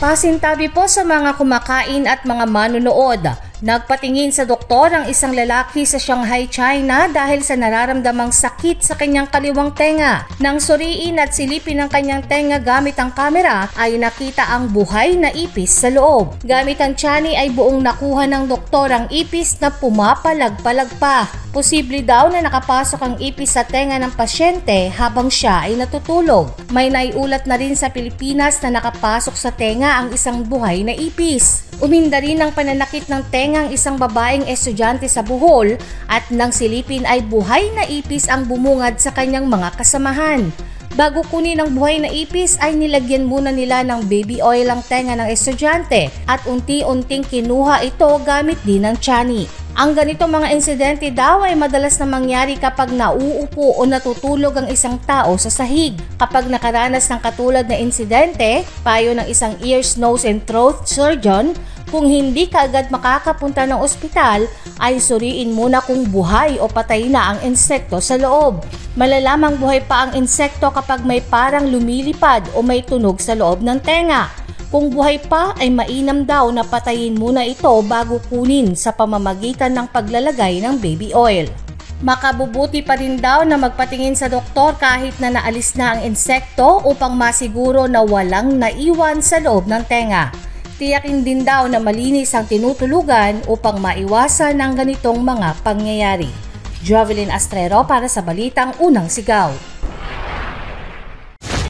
Pasintabi po sa mga kumakain at mga manunood. Nagpatingin sa doktor ang isang lalaki sa Shanghai, China dahil sa nararamdamang sakit sa kanyang kaliwang tenga. Nang suriin at silipin ang kanyang tenga gamit ang kamera ay nakita ang buhay na ipis sa loob. Gamit ang tiyan ay buong nakuha ng doktor ang ipis na pumapalag-palag pa. Posible daw na nakapasok ang ipis sa tenga ng pasyente habang siya ay natutulog. May naiulat na rin sa Pilipinas na nakapasok sa tenga ang isang buhay na ipis. Uminda rin ng pananakit ng tenga ang isang babaeng estudyante sa Bohol at nang silipin ay buhay na ipis ang bumungad sa kanyang mga kasamahan. Bago kunin ang buhay na ipis ay nilagyan muna nila ng baby oil ang tenga ng estudyante at unti-unting kinuha ito gamit din ng tiyan. Ang ganito mga insidente daw ay madalas na mangyari kapag nauupo o natutulog ang isang tao sa sahig. Kapag nakaranas ng katulad na insidente, payo ng isang ears, nose and throat surgeon, kung hindi ka agad makakapunta ng ospital, ay suriin muna kung buhay o patay na ang insekto sa loob. Malalamang buhay pa ang insekto kapag may parang lumilipad o may tunog sa loob ng tenga. Kung buhay pa ay mainam daw na patayin muna ito bago kunin sa pamamagitan ng paglalagay ng baby oil. Makabubuti pa rin daw na magpatingin sa doktor kahit na naalis na ang insekto upang masiguro na walang naiwan sa loob ng tenga. Tiyakin din daw na malinis ang tinutulugan upang maiwasan ang ganitong mga pangyayari. Jovelyn Astrero para sa Balitang Unang Sigaw.